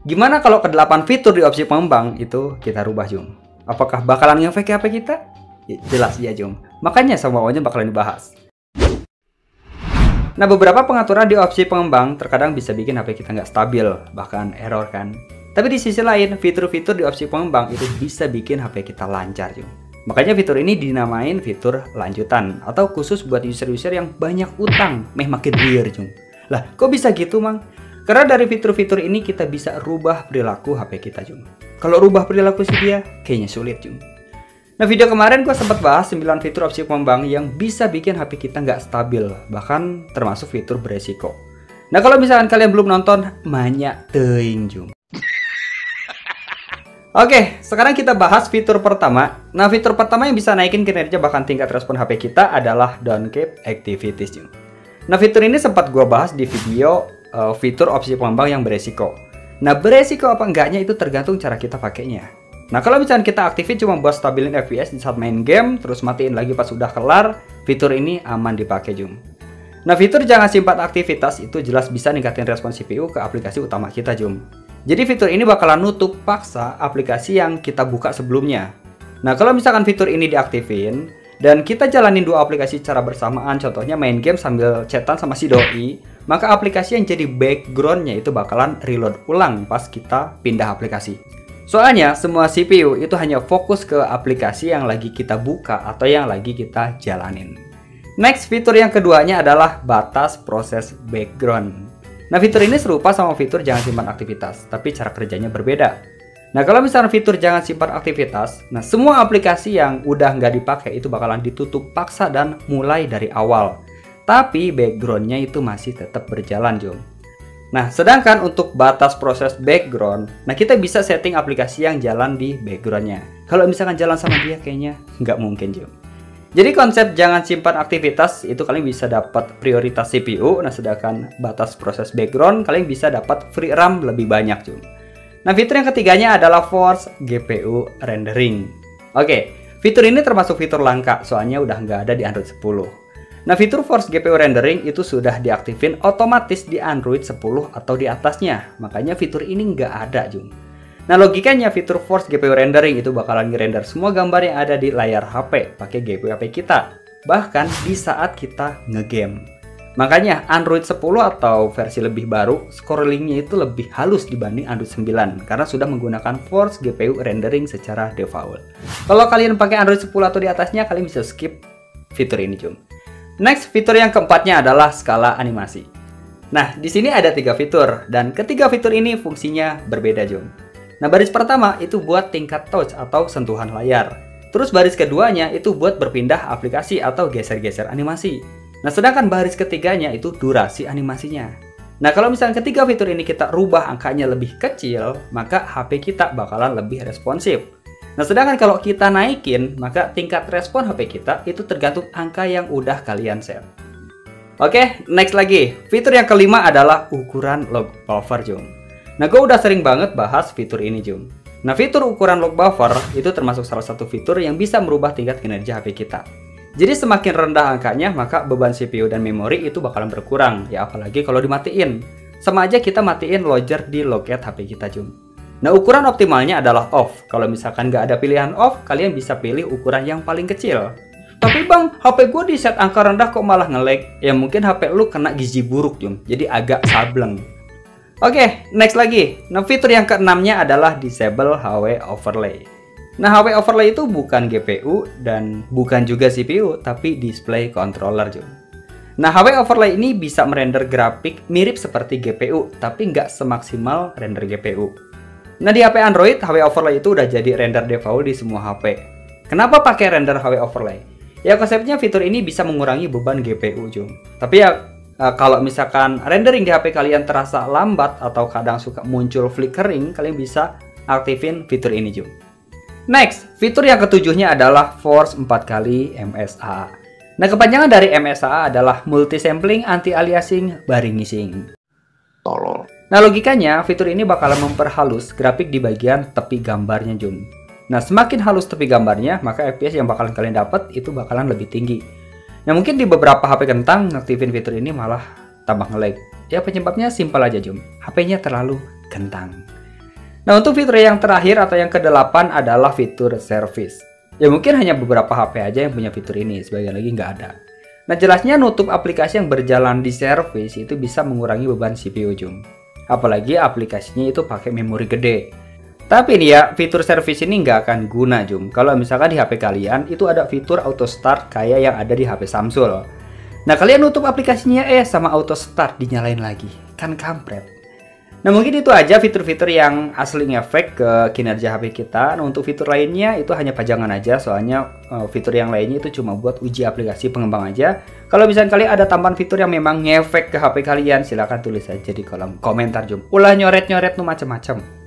Gimana kalau ke-8 fitur di opsi pengembang itu kita rubah, Jum? Apakah bakalan nge-fake HP kita? Jelas ya, Jum. Makanya semuanya bakalan dibahas. Nah, beberapa pengaturan di opsi pengembang terkadang bisa bikin HP kita nggak stabil, bahkan error kan. Tapi di sisi lain, fitur-fitur di opsi pengembang itu bisa bikin HP kita lancar, Jum. Makanya fitur ini dinamain fitur lanjutan, atau khusus buat user-user yang banyak utang, makin liar, Jum. Lah, kok bisa gitu, Mang? Karena dari fitur-fitur ini kita bisa rubah perilaku HP kita, Jum. Kalau rubah perilaku sih dia, kayaknya sulit, Jum. Nah, video kemarin gue sempat bahas 9 fitur opsi pengembang yang bisa bikin HP kita nggak stabil, bahkan termasuk fitur beresiko. Nah, kalau misalkan kalian belum nonton, banyak teuing, Jum. Oke, sekarang kita bahas fitur pertama. Nah, fitur pertama yang bisa naikin kinerja bahkan tingkat respon HP kita adalah Don't Keep Activities, Jum. Nah, fitur ini sempat gue bahas di video fitur opsi pengembang yang beresiko. Nah, beresiko apa enggaknya itu tergantung cara kita pakainya. Nah, kalau misalnya kita aktifin cuma buat stabilin FPS di saat main game, terus matiin lagi pas sudah kelar, fitur ini aman dipakai, Jum. Nah, fitur jangan simpan aktivitas itu jelas bisa ningkatin respon CPU ke aplikasi utama kita, Jum. Jadi fitur ini bakalan nutup paksa aplikasi yang kita buka sebelumnya. Nah, kalau misalkan fitur ini diaktifin dan kita jalanin dua aplikasi secara bersamaan, contohnya main game sambil chatan sama si doi, maka aplikasi yang jadi backgroundnya itu bakalan reload ulang pas kita pindah aplikasi. Soalnya semua CPU itu hanya fokus ke aplikasi yang lagi kita buka atau yang lagi kita jalanin. Next, fitur yang keduanya adalah batas proses background. Nah, fitur ini serupa sama fitur jangan simpan aktivitas, tapi cara kerjanya berbeda. Nah, kalau misalnya fitur jangan simpan aktivitas, nah semua aplikasi yang udah nggak dipakai itu bakalan ditutup paksa dan mulai dari awal. Tapi backgroundnya itu masih tetap berjalan, Jum. Nah, sedangkan untuk batas proses background, nah kita bisa setting aplikasi yang jalan di backgroundnya. Kalau misalkan jalan sama dia, kayaknya nggak mungkin, Jum. Jadi konsep jangan simpan aktivitas itu kalian bisa dapat prioritas CPU, nah sedangkan batas proses background kalian bisa dapat free RAM lebih banyak, Jum. Nah, fitur yang ketiganya adalah Force GPU Rendering. Oke, fitur ini termasuk fitur langka, soalnya udah nggak ada di Android 10. Nah, fitur Force GPU Rendering itu sudah diaktifin otomatis di Android 10 atau di atasnya. Makanya fitur ini nggak ada, Jum. Nah, logikanya fitur Force GPU Rendering itu bakalan ngerender semua gambar yang ada di layar HP pakai GPU HP kita. Bahkan di saat kita ngegame. Makanya Android 10 atau versi lebih baru, scrollingnya itu lebih halus dibanding Android 9 karena sudah menggunakan Force GPU Rendering secara default. Kalau kalian pakai Android 10 atau di atasnya, kalian bisa skip fitur ini, Jum. Next, fitur yang keempatnya adalah skala animasi. Nah, di sini ada 3 fitur, dan ketiga fitur ini fungsinya berbeda, Jum. Nah, baris pertama itu buat tingkat touch atau sentuhan layar. Terus baris keduanya itu buat berpindah aplikasi atau geser-geser animasi. Nah, sedangkan baris ketiganya itu durasi animasinya. Nah, kalau misalnya ketiga fitur ini kita rubah angkanya lebih kecil, maka HP kita bakalan lebih responsif. Nah, sedangkan kalau kita naikin, maka tingkat respon HP kita itu tergantung angka yang udah kalian set. Oke, next lagi. Fitur yang kelima adalah ukuran log buffer, Jum. Nah, gue udah sering banget bahas fitur ini, Jum. Nah, fitur ukuran log buffer itu termasuk salah satu fitur yang bisa merubah tingkat kinerja HP kita. Jadi semakin rendah angkanya, maka beban CPU dan memori itu bakalan berkurang. Ya, apalagi kalau dimatiin. Sama aja kita matiin logger di loket HP kita, Jum. Nah, ukuran optimalnya adalah off. Kalau misalkan nggak ada pilihan off, kalian bisa pilih ukuran yang paling kecil. Tapi bang, HP gue di set angka rendah kok malah nge-lag. Ya mungkin HP lu kena gizi buruk, Jum. Jadi agak sableng. Oke, next lagi. Nah, fitur yang keenamnya adalah Disable HW Overlay. Nah, HW Overlay itu bukan GPU dan bukan juga CPU, tapi Display Controller, Jum. Nah, HW Overlay ini bisa merender grafik mirip seperti GPU, tapi nggak semaksimal render GPU. Nah, di HP Android, HW Overlay itu udah jadi render default di semua HP. Kenapa pakai render HW Overlay? Ya, konsepnya fitur ini bisa mengurangi beban GPU, Jum. Tapi ya, kalau misalkan rendering di HP kalian terasa lambat atau kadang suka muncul flickering, kalian bisa aktifin fitur ini, Jum. Next, fitur yang ketujuhnya adalah Force 4x MSA. Nah, kepanjangan dari MSA adalah Multi Sampling Anti-Aliasing Baring-Ngising. Tolol. Nah, logikanya fitur ini bakalan memperhalus grafik di bagian tepi gambarnya, Jum. Nah, semakin halus tepi gambarnya, maka FPS yang bakalan kalian dapat itu bakalan lebih tinggi. Nah, mungkin di beberapa HP kentang ngaktifin fitur ini malah tambah nge-lag. Ya, penyebabnya simpel aja, Jum. HP-nya terlalu kentang. Nah, untuk fitur yang terakhir atau yang ke-8 adalah fitur service. Ya mungkin hanya beberapa HP aja yang punya fitur ini, sebagian lagi nggak ada. Nah, jelasnya nutup aplikasi yang berjalan di service itu bisa mengurangi beban CPU, Jum. Apalagi aplikasinya itu pakai memori gede. Tapi nih ya, fitur service ini nggak akan guna, Jum. Kalau misalkan di HP kalian itu ada fitur auto start kayak yang ada di HP Samsul. Nah, kalian nutup aplikasinya sama auto start dinyalain lagi. Kan kampret. Nah, mungkin itu aja fitur-fitur yang asli ngefek ke kinerja HP kita. Nah, untuk fitur lainnya itu hanya pajangan aja, soalnya fitur yang lainnya itu cuma buat uji aplikasi pengembang aja. Kalau misalnya kalian ada tambahan fitur yang memang ngefek ke HP kalian, silahkan tulis aja di kolom komentar, Jum. Ulah nyoret-nyoret nu macem-macem.